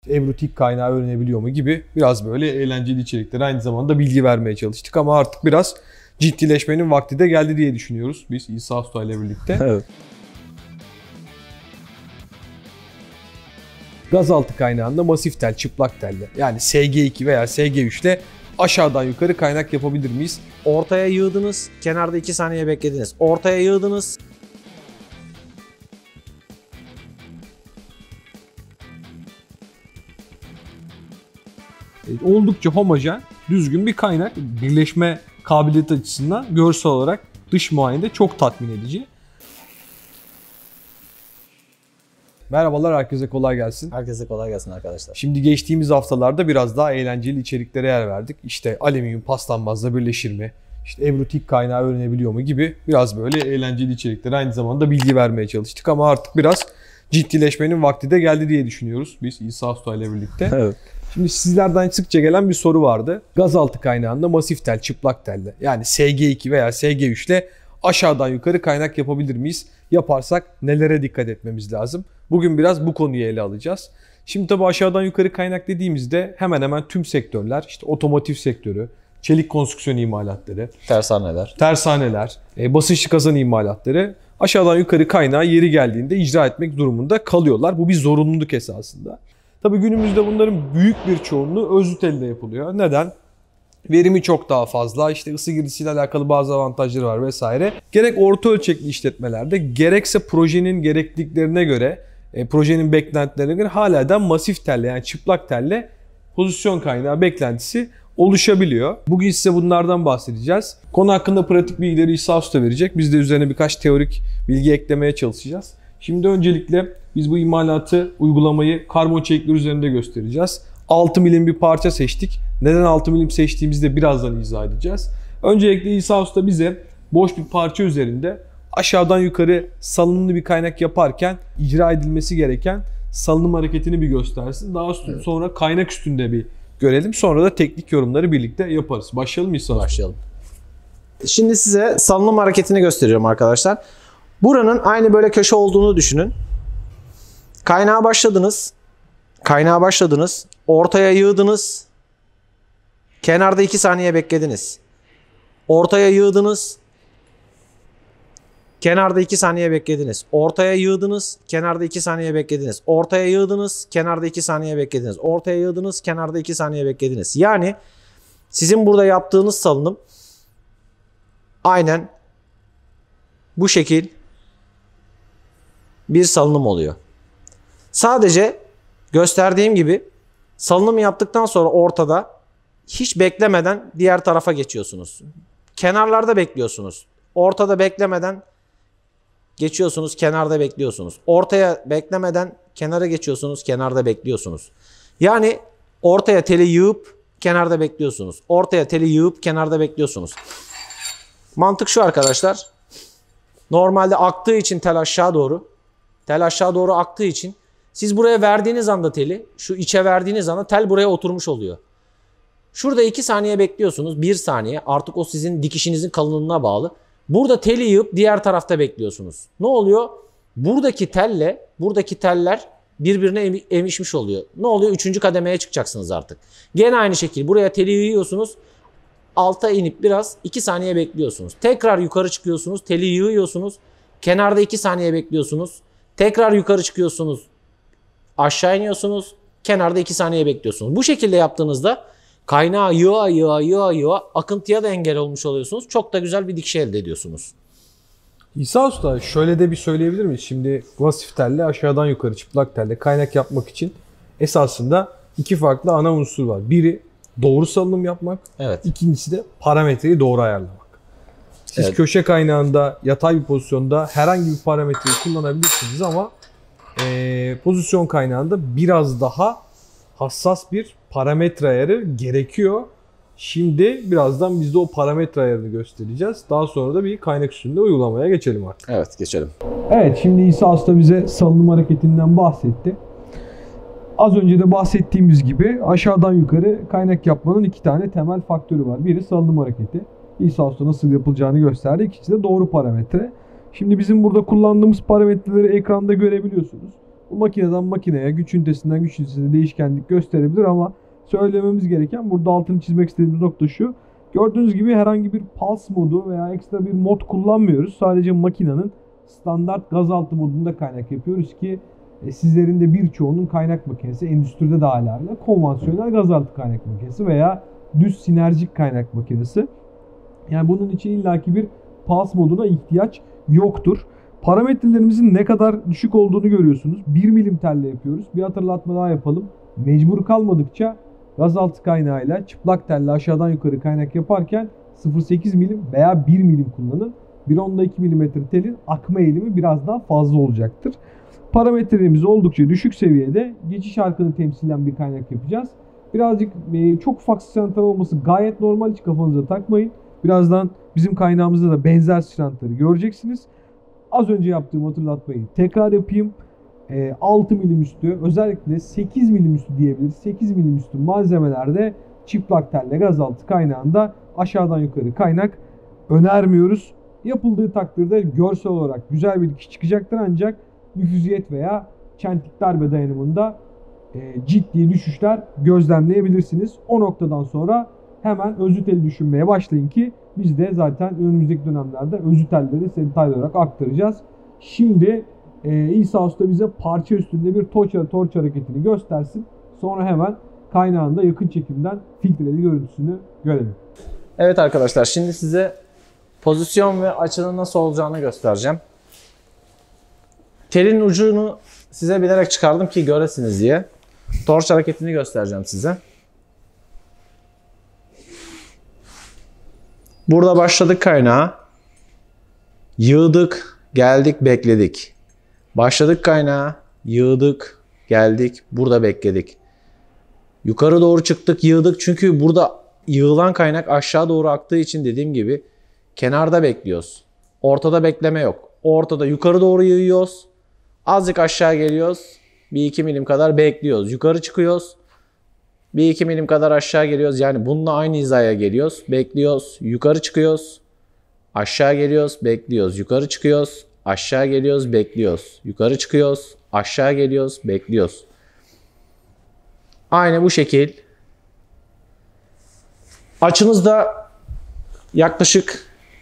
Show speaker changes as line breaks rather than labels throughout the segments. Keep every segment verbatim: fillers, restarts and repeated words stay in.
Evrutik kaynağı öğrenebiliyor mu gibi biraz böyle eğlenceli içerikler, aynı zamanda bilgi vermeye çalıştık ama artık biraz ciddileşmenin vakti de geldi diye düşünüyoruz biz İsa Usta ile birlikte.
Evet.
Gazaltı kaynağında masif tel, çıplak telle, yani S G iki veya S G üç ile aşağıdan yukarı kaynak yapabilir miyiz?
Ortaya yığdınız, kenarda iki saniye beklediniz. Ortaya yığdınız.
Oldukça homojen, düzgün bir kaynak. Birleşme kabiliyeti açısından görsel olarak dış muayenede çok tatmin edici. Merhabalar, herkese kolay gelsin.
Herkese kolay gelsin arkadaşlar.
Şimdi geçtiğimiz haftalarda biraz daha eğlenceli içeriklere yer verdik. İşte alüminyum paslanmazla birleşir mi? İşte evrutik kaynağı öğrenebiliyor mu gibi biraz böyle eğlenceli içerikler, aynı zamanda bilgi vermeye çalıştık ama artık biraz ciddileşmenin vakti de geldi diye düşünüyoruz biz İsa Usta ile birlikte.
Evet.
Şimdi sizlerden sıkça gelen bir soru vardı. Gazaltı kaynağında masif tel, çıplak telle, yani S G iki veya S G üç ile aşağıdan yukarı kaynak yapabilir miyiz? Yaparsak nelere dikkat etmemiz lazım? Bugün biraz bu konuyu ele alacağız. Şimdi tabii aşağıdan yukarı kaynak dediğimizde hemen hemen tüm sektörler, işte otomotiv sektörü, çelik konstrüksiyon imalatları,
Tersaneler,
tersaneler, e, basınçlı kazan imalatları aşağıdan yukarı kaynağı yeri geldiğinde icra etmek durumunda kalıyorlar. Bu bir zorunluluk esasında. Tabii günümüzde bunların büyük bir çoğunluğu özlü telle yapılıyor. Neden? Verimi çok daha fazla, işte ısı girdisiyle alakalı bazı avantajları var vesaire. Gerek orta ölçekli işletmelerde gerekse projenin gerekliliklerine göre, e, projenin beklentilerine göre halen masif telle, yani çıplak telle pozisyon kaynağı beklentisi oluşabiliyor. Bugün size bunlardan bahsedeceğiz. Konu hakkında pratik bilgileri İsa Usta verecek. Biz de üzerine birkaç teorik bilgi eklemeye çalışacağız. Şimdi öncelikle biz bu imalatı, uygulamayı karbon çelikler üzerinde göstereceğiz. altı milim bir parça seçtik. Neden altı milim seçtiğimizi de birazdan izah edeceğiz. Öncelikle İsa Usta bize boş bir parça üzerinde aşağıdan yukarı salınımlı bir kaynak yaparken icra edilmesi gereken salınım hareketini bir göstersin. Daha
evet.
sonra kaynak üstünde bir görelim. Sonra da teknik yorumları birlikte yaparız. Başlayalım mı İsa Usta?
Başlayalım. Şimdi size salınım hareketini gösteriyorum arkadaşlar. Buranın aynı böyle köşe olduğunu düşünün. Kaynağa başladınız. Kaynağa başladınız. Ortaya yığdınız. Kenarda iki saniye beklediniz. Ortaya yığdınız. Kenarda iki saniye beklediniz. Ortaya yığdınız. Kenarda iki saniye beklediniz. Ortaya yığdınız. Kenarda iki saniye beklediniz. Ortaya yığdınız. Kenarda iki saniye beklediniz. Yani sizin burada yaptığınız salınım aynen bu şekil bir salınım oluyor. Sadece gösterdiğim gibi salınım yaptıktan sonra ortada hiç beklemeden diğer tarafa geçiyorsunuz. Kenarlarda bekliyorsunuz. Ortada beklemeden geçiyorsunuz, kenarda bekliyorsunuz. Ortaya beklemeden kenara geçiyorsunuz, kenarda bekliyorsunuz. Yani ortaya teli yığıp kenarda bekliyorsunuz. Ortaya teli yığıp kenarda bekliyorsunuz. Mantık şu arkadaşlar. Normalde aktığı için tel aşağı doğru, tel aşağı doğru aktığı için siz buraya verdiğiniz anda teli, şu içe verdiğiniz anda tel buraya oturmuş oluyor. Şurada iki saniye bekliyorsunuz, bir saniye. Artık o sizin dikişinizin kalınlığına bağlı. Burada teli yığıp diğer tarafta bekliyorsunuz. Ne oluyor? Buradaki telle, buradaki teller birbirine emişmiş oluyor. Ne oluyor? Üçüncü kademeye çıkacaksınız artık. Gene aynı şekilde buraya teli yığıyorsunuz. Alta inip biraz iki saniye bekliyorsunuz. Tekrar yukarı çıkıyorsunuz, teli yığıyorsunuz. Kenarda iki saniye bekliyorsunuz. Tekrar yukarı çıkıyorsunuz. Aşağı iniyorsunuz. Kenarda iki saniye bekliyorsunuz. Bu şekilde yaptığınızda kaynağı yığa yığa yığa yığa akıntıya da engel olmuş oluyorsunuz. Çok da güzel bir dikiş elde ediyorsunuz.
İsa Usta, şöyle de bir söyleyebilir miyiz? Şimdi masif telle aşağıdan yukarı çıplak telle kaynak yapmak için esasında iki farklı ana unsur var. Biri doğru salınım yapmak. Evet. İkincisi de parametreyi doğru ayarlamak. Siz evet. köşe kaynağında yatay bir pozisyonda herhangi bir parametreyi kullanabilirsiniz ama e, pozisyon kaynağında biraz daha hassas bir parametre ayarı gerekiyor. Şimdi birazdan biz de o parametre ayarını göstereceğiz. Daha sonra da bir kaynak üstünde uygulamaya geçelim artık.
Evet, geçelim.
Evet, şimdi İsa Usta bize salınım hareketinden bahsetti. Az önce de bahsettiğimiz gibi aşağıdan yukarı kaynak yapmanın iki tane temel faktörü var. Biri salınım hareketi. İsa Usta nasıl yapılacağını gösterdi. İkincisi de doğru parametre. Şimdi bizim burada kullandığımız parametreleri ekranda görebiliyorsunuz. Bu makineden makineye, güç ünitesinden güç ünitesine değişkenlik gösterebilir ama söylememiz gereken, burada altını çizmek istediğimiz nokta şu. Gördüğünüz gibi herhangi bir pulse modu veya ekstra bir mod kullanmıyoruz. Sadece makinenin standart gazaltı modunda kaynak yapıyoruz ki e, sizlerin de birçoğunun kaynak makinesi endüstride de hala konvansiyonel gazaltı kaynak makinesi veya düz sinerjik kaynak makinesi. Yani bunun için illaki bir pulse moduna ihtiyaç yoktur. Parametrelerimizin ne kadar düşük olduğunu görüyorsunuz. bir milim telle yapıyoruz. Bir hatırlatma daha yapalım. Mecbur kalmadıkça gazaltı kaynağıyla çıplak telle aşağıdan yukarı kaynak yaparken sıfır virgül sekiz milim veya bir milim kullanın. bir virgül onda iki milimetre telin akma eğilimi biraz daha fazla olacaktır. Parametrelerimiz oldukça düşük seviyede geçiş arcını temsilen bir kaynak yapacağız. Birazcık e, çok ufak sıçrantılar olması gayet normal, hiç kafanıza takmayın. Birazdan bizim kaynağımızda da benzer sıçrantıları göreceksiniz. Az önce yaptığım hatırlatmayı tekrar yapayım. E, altı milim üstü, özellikle sekiz milim üstü diyebiliriz. sekiz milim üstü malzemelerde çıplak telle gazaltı kaynağında aşağıdan yukarı kaynak önermiyoruz. Yapıldığı takdirde görsel olarak güzel bir dikiş çıkacaktır ancak nüfuziyet veya çentik darbe dayanımında e, ciddi düşüşler gözlemleyebilirsiniz. O noktadan sonra hemen özü teli düşünmeye başlayın ki biz de zaten önümüzdeki dönemlerde özü telleri size detaylı olarak aktaracağız. Şimdi e, İsa Usta bize parça üstünde bir torç, torç hareketini göstersin. Sonra hemen kaynağında yakın çekimden filtreli görüntüsünü görelim.
Evet arkadaşlar, şimdi size pozisyon ve açının nasıl olacağını göstereceğim. Telin ucunu size bilerek çıkardım ki göresiniz diye. Torç hareketini göstereceğim size. Burada başladık kaynağa. Yığdık, geldik, bekledik. Başladık kaynağa, yığdık, geldik, burada bekledik. Yukarı doğru çıktık, yığdık. Çünkü burada yığılan kaynak aşağı doğru aktığı için dediğim gibi kenarda bekliyoruz. Ortada bekleme yok. Ortada yukarı doğru yığıyoruz. Azıcık aşağı geliyoruz. bir iki milim kadar bekliyoruz. Yukarı çıkıyoruz. bir iki milim kadar aşağı geliyoruz. Yani bununla aynı hizaya geliyoruz. Bekliyoruz. Yukarı çıkıyoruz. Aşağı geliyoruz. Bekliyoruz. Yukarı çıkıyoruz. Aşağı geliyoruz. Bekliyoruz. Yukarı çıkıyoruz. Aşağı geliyoruz. Bekliyoruz. Aynı bu şekil. Açımız da yaklaşık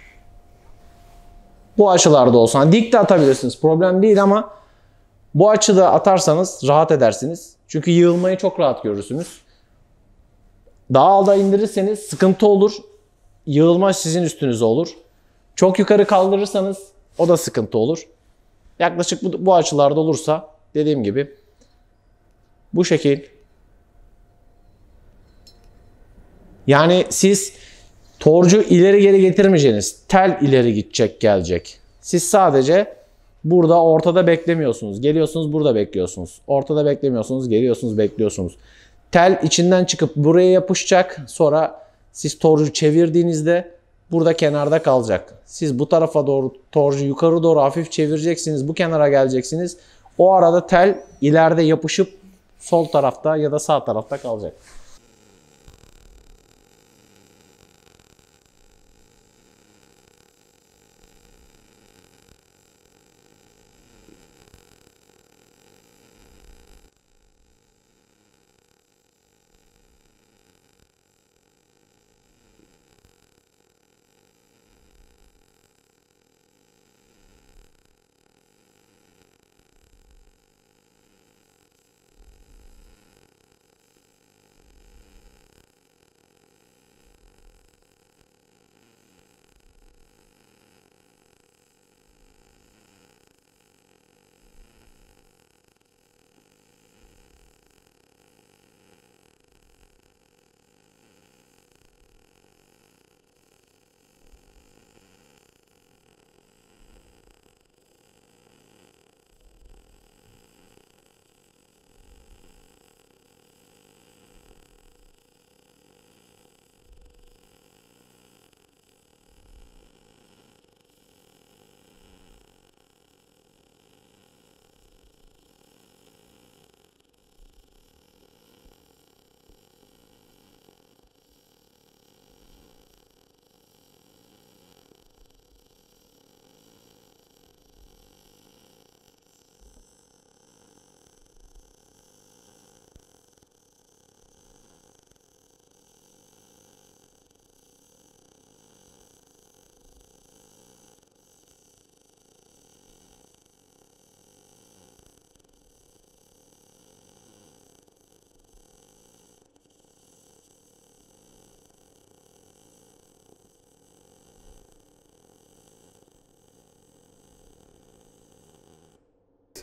bu açılarda olsun. Yani dik de atabilirsiniz. Problem değil ama bu açıda atarsanız rahat edersiniz. Çünkü yığılmayı çok rahat görürsünüz. Daha alta indirirseniz sıkıntı olur. Yığılma sizin üstünüze olur. Çok yukarı kaldırırsanız o da sıkıntı olur. Yaklaşık bu, bu açılarda olursa dediğim gibi bu şekil. Yani siz torcu ileri geri getirmeyeceksiniz. Tel ileri gidecek, gelecek. Siz sadece burada ortada beklemiyorsunuz. Geliyorsunuz, burada bekliyorsunuz. Ortada beklemiyorsunuz, geliyorsunuz, bekliyorsunuz. Tel içinden çıkıp buraya yapışacak. Sonra siz torcu çevirdiğinizde burada kenarda kalacak. Siz bu tarafa doğru torcu yukarı doğru hafif çevireceksiniz. Bu kenara geleceksiniz. O arada tel ileride yapışıp sol tarafta ya da sağ tarafta kalacak.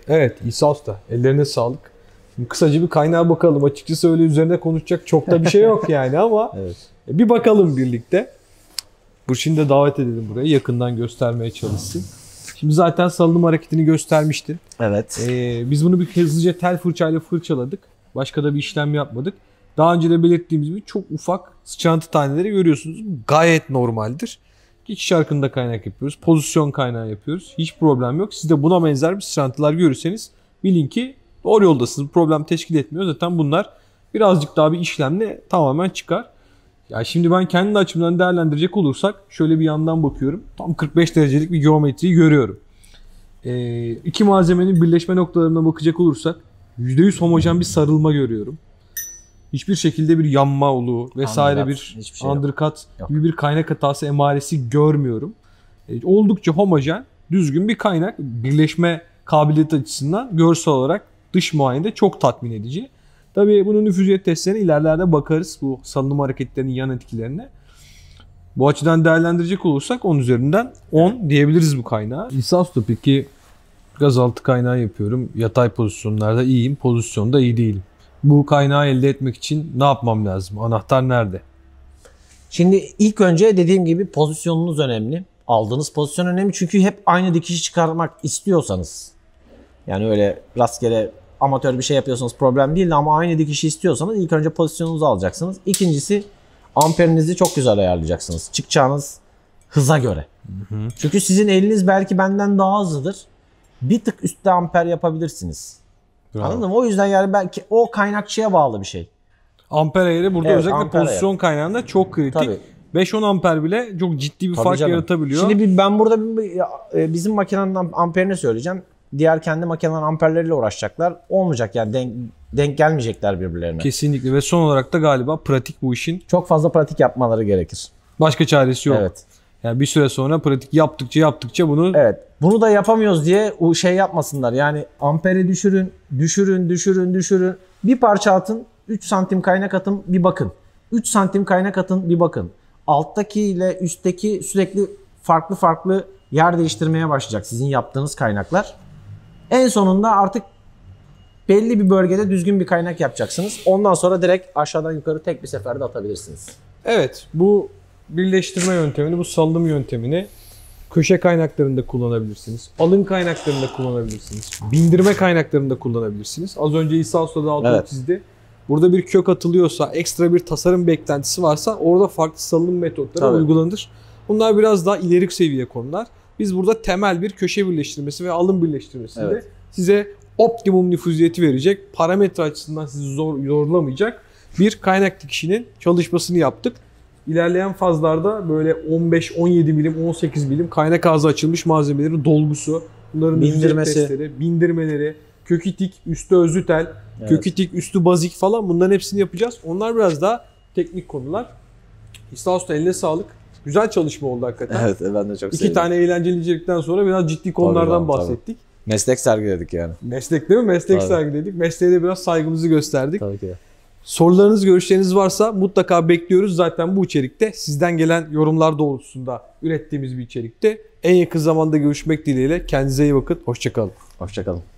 Evet, İsa Usta. Ellerine sağlık. Şimdi kısaca bir kaynağa bakalım. Açıkçası öyle üzerine konuşacak çok da bir şey yok yani ama
Evet.
bir bakalım birlikte. Burçin'i de davet edelim buraya. Yakından göstermeye çalışsın. Şimdi zaten salınım hareketini göstermiştin.
Evet.
Ee, biz bunu bir hızlıca tel fırçayla fırçaladık. Başka da bir işlem yapmadık. Daha önce de belirttiğimiz gibi çok ufak sıçrantı taneleri görüyorsunuz. Gayet normaldir. Geçiş şarkında kaynak yapıyoruz. Pozisyon kaynağı yapıyoruz. Hiç problem yok. Siz de buna benzer bir sıçrantılar görürseniz bilin ki doğru yoldasınız. Problem teşkil etmiyor. Zaten bunlar birazcık daha bir işlemle tamamen çıkar. Ya şimdi ben kendi açımdan değerlendirecek olursak şöyle bir yandan bakıyorum. Tam kırk beş derecelik bir geometriyi görüyorum. Ee, iki malzemenin birleşme noktalarına bakacak olursak yüzde yüz homojen bir sarılma görüyorum. Hiçbir şekilde bir yanma oluğu vesaire
Undercut,
bir
hiçbir şey yok.
undercut
Yok.
gibi bir kaynak hatası emaresi görmüyorum. Ee, oldukça homojen, düzgün bir kaynak. Birleşme kabiliyeti açısından görsel olarak dış muayenede çok tatmin edici. Tabii bunun nüfuziyet testlerine ilerlerde bakarız. Bu salınım hareketlerinin yan etkilerine. Bu açıdan değerlendirecek olursak on üzerinden on diyebiliriz bu kaynağa. İsa Usta peki gazaltı kaynağı yapıyorum. Yatay pozisyonlarda iyiyim, pozisyonda iyi değilim. Bu kaynağı elde etmek için ne yapmam lazım? Anahtar nerede?
Şimdi ilk önce dediğim gibi pozisyonunuz önemli. Aldığınız pozisyon önemli çünkü hep aynı dikişi çıkarmak istiyorsanız. Yani öyle rastgele amatör bir şey yapıyorsanız problem değil ama aynı dikişi istiyorsanız ilk önce pozisyonunuzu alacaksınız. İkincisi amperinizi çok güzel ayarlayacaksınız. Çıkacağınız hıza göre.
Hı hı.
Çünkü sizin eliniz belki benden daha hızlıdır. Bir tık üstte amper yapabilirsiniz.
Bravo.
Anladın mı? O yüzden yani belki o kaynakçıya bağlı bir şey.
Amper ayarı burada
Evet,
özellikle
amper ayarı.
pozisyon kaynağında çok kritik.
Tabii.
beş on amper bile çok ciddi bir
Tabii
fark
canım.
yaratabiliyor.
Şimdi bir- ben burada bir, e, bizim makinenin am- amperini söyleyeceğim. Diğer kendi makinenin amperleriyle uğraşacaklar. Olmayacak yani denk, denk gelmeyecekler birbirlerine.
Kesinlikle ve son olarak da galiba pratik bu işin
Çok fazla pratik yapmaları gerekir.
başka çaresi yok.
Evet.
Yani bir süre sonra pratik yaptıkça yaptıkça bunu
Evet. Bunu da yapamıyoruz diye o şey yapmasınlar. Yani amperi düşürün, düşürün, düşürün, düşürün. Bir parça atın, üç santim kaynak atın, bir bakın. üç santim kaynak atın, bir bakın. Alttaki ile üstteki sürekli farklı farklı yer değiştirmeye başlayacak sizin yaptığınız kaynaklar. En sonunda artık belli bir bölgede düzgün bir kaynak yapacaksınız. Ondan sonra direkt aşağıdan yukarı tek bir seferde atabilirsiniz.
evet bu birleştirme yöntemini, bu salınım yöntemini köşe kaynaklarında kullanabilirsiniz. Alın kaynaklarında kullanabilirsiniz. Bindirme kaynaklarında kullanabilirsiniz. Az önce İsa Usta da altını
Evet.
çizdi. Burada bir kök atılıyorsa, ekstra bir tasarım beklentisi varsa orada farklı salınım metotları
Tabii.
uygulanır. Bunlar biraz daha ileri seviye konular. Biz burada temel bir köşe birleştirmesi ve alın birleştirmesinde
Evet.
size optimum nüfuziyeti verecek, parametre açısından sizi zor, zorlamayacak bir kaynak dikişinin çalışmasını yaptık. İlerleyen fazlarda böyle on beş on yedi milim, on sekiz milim kaynak ağzı açılmış malzemelerin dolgusu, bunların nüfuziyet
Bindirmesi.
testleri, bindirmeleri, kökitik, üstü özlü tel,
Evet.
kökitik, üstü bazik falan bunların hepsini yapacağız. Onlar biraz daha teknik konular. İsa Usta eline sağlık. Güzel çalışma oldu hakikaten.
Evet, ben de çok
İki tane eğlenceli içerikten sonra biraz ciddi konulardan
Tabii, tabii.
bahsettik.
Meslek sergiledik yani.
Meslek değil mi? Meslek
Tabii.
sergiledik. Mesleğe de biraz saygımızı gösterdik.
Tabii ki.
Sorularınız, görüşleriniz varsa mutlaka bekliyoruz. Zaten bu içerikte sizden gelen yorumlar doğrultusunda ürettiğimiz bir içerikte. En yakın zamanda görüşmek dileğiyle. Kendinize iyi bakın. Hoşça kalın.
Hoşçakalın.